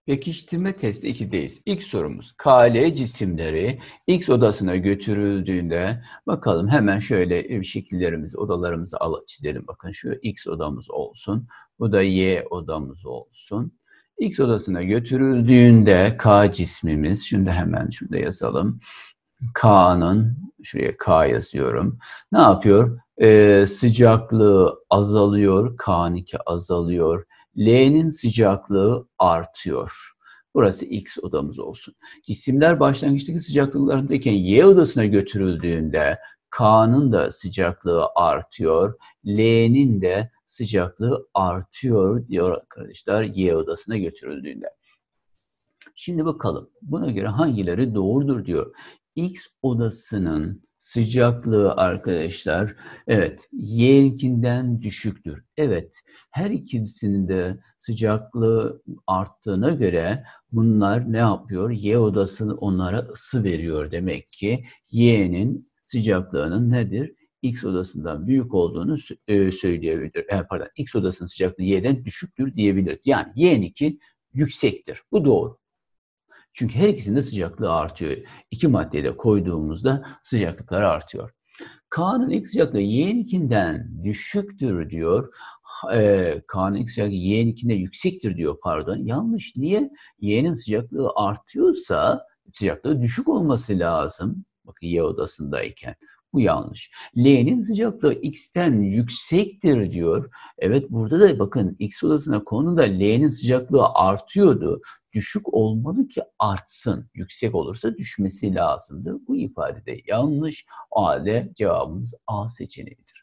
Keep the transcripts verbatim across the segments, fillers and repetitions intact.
Pekiştirme testi ikideyiz. İlk sorumuz K L cisimleri X odasına götürüldüğünde bakalım hemen şöyle şekillerimizi, odalarımızı alıp çizelim. Bakın şu X odamız olsun. Bu da Y odamız olsun. X odasına götürüldüğünde K cismimiz, şunu da hemen şurada yazalım. K'nın, şuraya K yazıyorum. Ne yapıyor? Ee, sıcaklığı azalıyor. K'nın iki azalıyor. L'nin sıcaklığı artıyor. Burası X odamız olsun. Cisimler başlangıçtaki sıcaklıklarındayken Y odasına götürüldüğünde K'nın da sıcaklığı artıyor. L'nin de sıcaklığı artıyor diyor arkadaşlar Y odasına götürüldüğünde. Şimdi bakalım buna göre hangileri doğrudur diyor. X odasının sıcaklığı arkadaşlar, evet, Y'ninkinden düşüktür. Evet, her ikisinin de sıcaklığı arttığına göre bunlar ne yapıyor? Y odası onlara ısı veriyor. Demek ki Y'nin sıcaklığının nedir? X odasından büyük olduğunu söyleyebilir. E, pardon, X odasının sıcaklığı Y'den düşüktür diyebiliriz. Yani Y'ninki yüksektir. Bu doğru. Çünkü her ikisinde sıcaklığı artıyor. İki maddeyi de koyduğumuzda sıcaklıklar artıyor. K'nın ilk sıcaklığı Y'ninkinden düşüktür diyor. E, K'nın ilk sıcaklığı Y'ninkinden yüksektir diyor, pardon. Yanlış. Niye? Y'nin sıcaklığı artıyorsa sıcaklığı düşük olması lazım. Bakın Y odasındayken. Bu yanlış. L'nin sıcaklığı X'ten yüksektir diyor. Evet, burada da bakın X odasına konduğunda L'nin sıcaklığı artıyordu. Düşük olmalı ki artsın. Yüksek olursa düşmesi lazımdı. Bu ifade de yanlış. O halde cevabımız A seçeneğidir.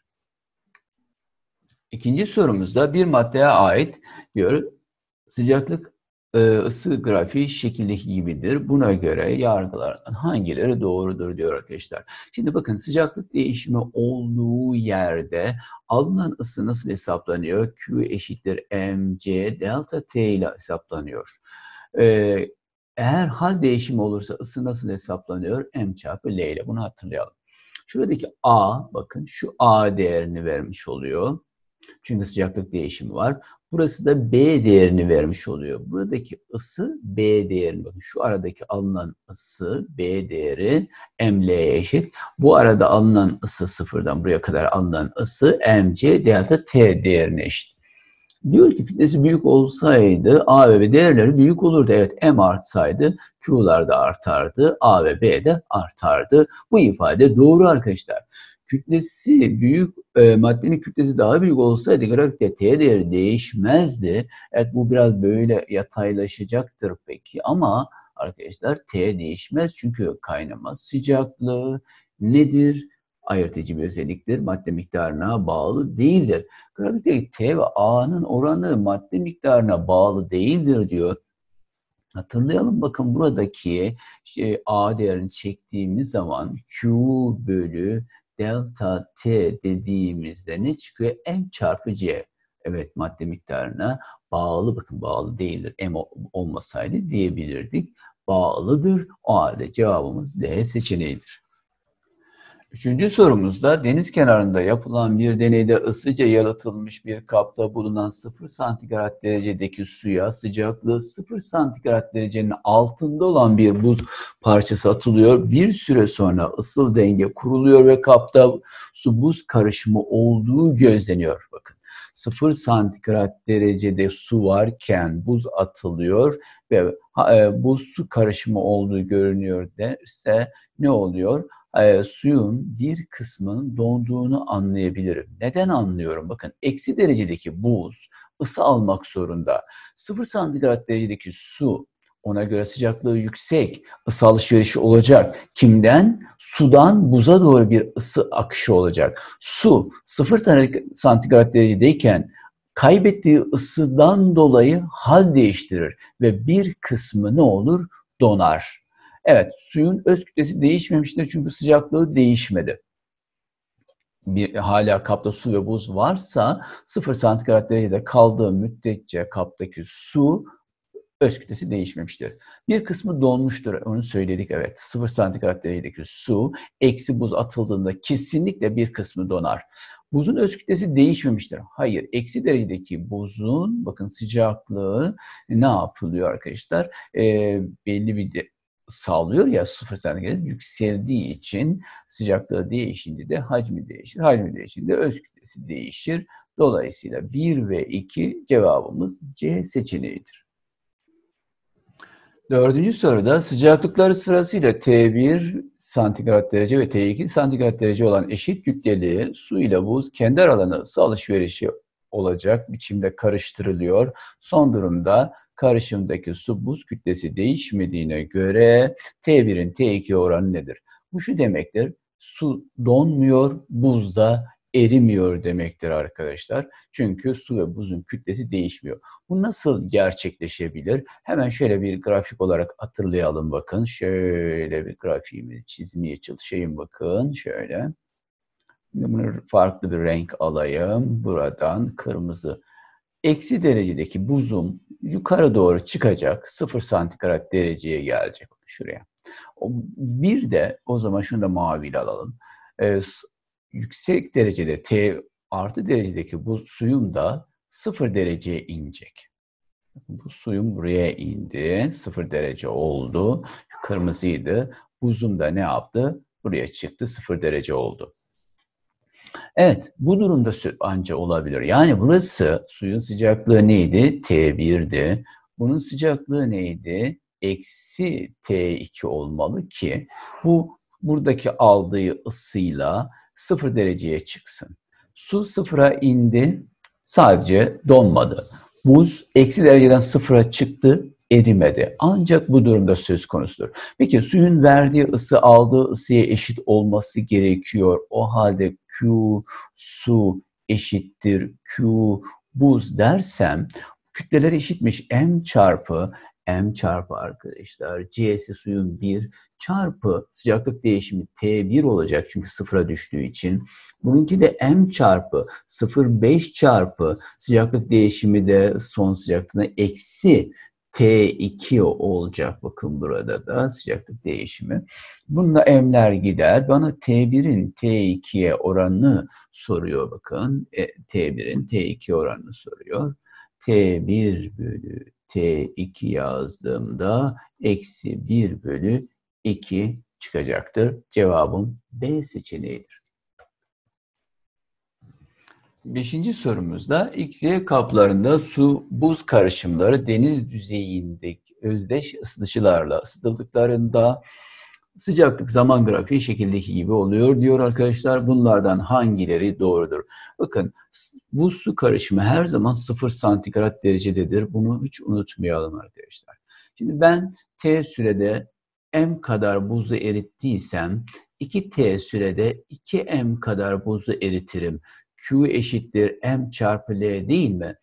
İkinci sorumuzda bir maddeye ait diyor sıcaklık ısı grafiği şekildeki gibidir. Buna göre yargılardan hangileri doğrudur diyor arkadaşlar. Şimdi bakın, sıcaklık değişimi olduğu yerde alınan ısı nasıl hesaplanıyor? Q eşittir mc delta T ile hesaplanıyor. Ee, eğer hal değişimi olursa ısı nasıl hesaplanıyor? M çarpı L ile. Bunu hatırlayalım. Şuradaki A, bakın şu A değerini vermiş oluyor. Çünkü sıcaklık değişimi var. Burası da B değerini vermiş oluyor. Buradaki ısı B değerini, bakın şu aradaki alınan ısı B değeri M L'ye eşit. Bu arada alınan ısı sıfırdan buraya kadar alınan ısı mc delta T değerine eşit. Diyor ki kütlesi büyük olsaydı A ve B değerleri büyük olurdu. Evet, M artsaydı Q'lar da artardı, A ve B de artardı. Bu ifade doğru arkadaşlar. Kütlesi büyük, e, maddenin kütlesi daha büyük olsaydı grafikte T değeri değişmezdi. Evet, bu biraz böyle yataylaşacaktır peki ama arkadaşlar T değişmez çünkü kaynama sıcaklığı nedir? Ayırt edici bir özelliktir. Madde miktarına bağlı değildir. Grafikteki T ve A'nın oranı madde miktarına bağlı değildir diyor. Hatırlayalım, bakın buradaki şey, A değerini çektiğimiz zaman Q bölü delta T dediğimizde ne çıkıyor? M çarpı C. Evet, madde miktarına bağlı, bakın bağlı değildir. M olmasaydı diyebilirdik. Bağlıdır. O halde cevabımız D seçeneğidir. Üçüncü sorumuzda deniz kenarında yapılan bir deneyde ısıca yalıtılmış bir kapta bulunan sıfır santigrat derecedeki suya sıcaklığı sıfır santigrat derecenin altında olan bir buz parçası atılıyor. Bir süre sonra ısıl denge kuruluyor ve kapta su buz karışımı olduğu gözleniyor. Bakın, sıfır santigrat derecede su varken buz atılıyor ve bu su karışımı olduğu görünüyor derse ne oluyor? E, suyun bir kısmının donduğunu anlayabilirim. Neden anlıyorum? Bakın, eksi derecedeki buz ısı almak zorunda. sıfır santigrat derecedeki su, ona göre sıcaklığı yüksek, ısı alışverişi olacak. Kimden? Sudan buza doğru bir ısı akışı olacak. Su sıfır santigrat derecedeyken kaybettiği ısıdan dolayı hal değiştirir ve bir kısmı ne olur? Donar. Evet, suyun öz kütlesi değişmemiştir çünkü sıcaklığı değişmedi. Bir, hala kapta su ve buz varsa sıfır santigrat derecede kaldığı müddetçe kaptaki su öz kütlesi değişmemiştir. Bir kısmı donmuştur, onu söyledik, evet. sıfır santigrat derecedeki su eksi buz atıldığında kesinlikle bir kısmı donar. Buzun öz kütlesi değişmemiştir. Hayır, eksi derecedeki buzun bakın sıcaklığı ne yapılıyor arkadaşlar? E, belli bir de, sağlıyor ya sıfır santigrat yükseldiği için sıcaklığı değişince de hacmi değişir. Hacmi değişince öz kütlesi değişir. Dolayısıyla bir ve iki cevabımız C seçeneğidir. Dördüncü soruda sıcaklıkları sırasıyla T bir santigrat derece ve T iki santigrat derece olan eşit kütleli su ile buz kendi aralarında ısı alışverişi olacak biçimde karıştırılıyor. Son durumda karışımdaki su buz kütlesi değişmediğine göre T birin T ikiye oranı nedir? Bu şu demektir. Su donmuyor, buz da erimiyor demektir arkadaşlar. Çünkü su ve buzun kütlesi değişmiyor. Bu nasıl gerçekleşebilir? Hemen şöyle bir grafik olarak hatırlayalım bakın. Şöyle bir grafiğimi çizmeye çalışayım bakın. Şöyle. Bunu farklı bir renk alayım. Buradan kırmızı. Eksi derecedeki buzum yukarı doğru çıkacak. sıfır santigrat dereceye gelecek. Şuraya. Bir de o zaman şunu da maviyle alalım. Ee, yüksek derecede T artı derecedeki bu suyum da sıfır dereceye inecek. Bu suyum buraya indi. sıfır derece oldu. Kırmızıydı. Buzum da ne yaptı? Buraya çıktı. sıfır derece oldu. Evet, bu durumda anca olabilir. Yani burası suyun sıcaklığı neydi? T bir'di. Bunun sıcaklığı neydi? Eksi T iki olmalı ki bu buradaki aldığı ısıyla sıfır dereceye çıksın. Su sıfıra indi, sadece donmadı. Buz eksi dereceden sıfıra çıktı, erimedi. Ancak bu durumda söz konusudur. Peki suyun verdiği ısı aldığı ısıya eşit olması gerekiyor. O halde Q su eşittir Q buz dersem kütleler eşitmiş. M çarpı M çarpı arkadaşlar C'si suyun bir çarpı sıcaklık değişimi T bir olacak çünkü sıfıra düştüğü için. Bununki de M çarpı sıfır virgül beş çarpı sıcaklık değişimi de son sıcaklığına eksi T iki olacak. Bakın burada da sıcaklık değişimi. Bununla M'ler gider. Bana T bir'in T ikiye oranını soruyor bakın. E, T bir'in T ikiye oranını soruyor. T bir bölü T iki yazdığımda eksi bir bölü iki çıkacaktır. Cevabım B seçeneğidir. Beşinci sorumuzda X Y kaplarında su buz karışımları deniz yüzeyindeki özdeş ısıtıcılarla ısıtıldıklarında sıcaklık zaman grafiği şekildeki gibi oluyor diyor arkadaşlar. Bunlardan hangileri doğrudur? Bakın buz su karışımı her zaman sıfır santigrat derecededir. Bunu hiç unutmayalım arkadaşlar. Şimdi ben T sürede M kadar buzu erittiysem iki T sürede iki M kadar buzu eritirim. Q eşittir M çarpı L değil mi?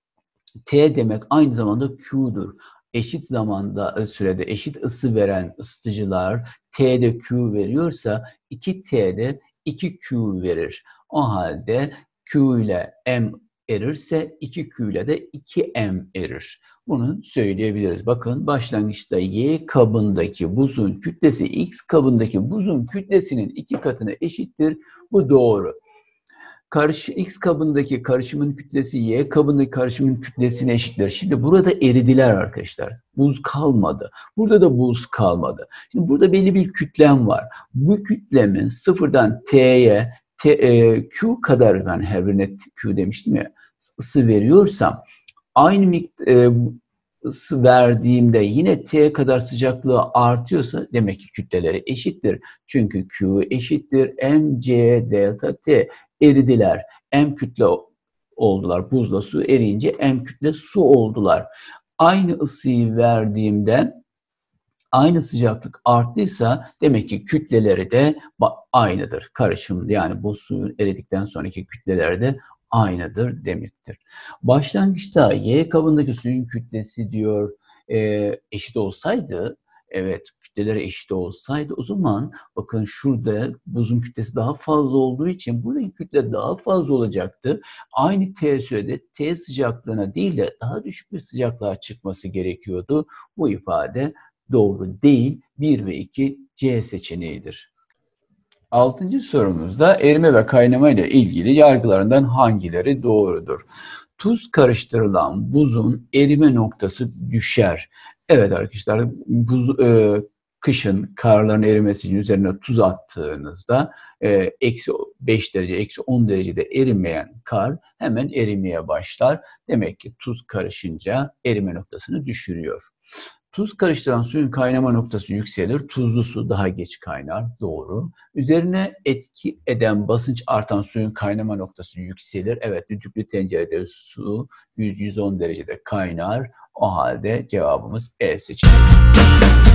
T demek aynı zamanda Q'dur. Eşit zamanda sürede eşit ısı veren ısıtıcılar T'de Q veriyorsa iki T'de iki Q verir. O halde Q ile M erirse iki Q ile de iki M erir. Bunu söyleyebiliriz. Bakın başlangıçta Y kabındaki buzun kütlesi X kabındaki buzun kütlesinin iki katına eşittir. Bu doğru. Karşı X kabındaki karışımın kütlesi Y kabındaki karışımın kütlesine eşittir. Şimdi burada eridiler arkadaşlar. Buz kalmadı. Burada da buz kalmadı. Şimdi burada belli bir kütlem var. Bu kütlemin sıfırdan T'ye T, e, Q kadar ben her birine Q demiştim ya ısı veriyorsam aynı miktar e, ısı verdiğimde yine T'ye kadar sıcaklığı artıyorsa demek ki kütleleri eşittir. Çünkü Q eşittir M C delta T. Eridiler. M kütle oldular. Buzla su eriyince M kütle su oldular. Aynı ısıyı verdiğimde aynı sıcaklık arttıysa demek ki kütleleri de aynıdır. Karışım yani buz suyun eridikten sonraki kütleleri de aynıdır demektir. Başlangıçta Y kabındaki suyun kütlesi diyor e, eşit olsaydı, evet kütleleri eşit olsaydı o zaman bakın şurada buzun kütlesi daha fazla olduğu için buradaki kütle daha fazla olacaktı. Aynı T sürede T sıcaklığına değil de daha düşük bir sıcaklığa çıkması gerekiyordu. Bu ifade doğru değil. bir ve iki C seçeneğidir. Altıncı sorumuzda erime ve kaynama ile ilgili yargılarından hangileri doğrudur? Tuz karıştırılan buzun erime noktası düşer. Evet arkadaşlar, buz, e, kışın karların erimesi için üzerine tuz attığınızda e, eksi beş derece, eksi on derecede erimeyen kar hemen erimeye başlar. Demek ki tuz karışınca erime noktasını düşürüyor. Tuz karıştıran suyun kaynama noktası yükselir. Tuzlu su daha geç kaynar. Doğru. Üzerine etki eden basınç artan suyun kaynama noktası yükselir. Evet, düdüklü tencerede su yüz yüz on derecede kaynar. O halde cevabımız E seçeneği.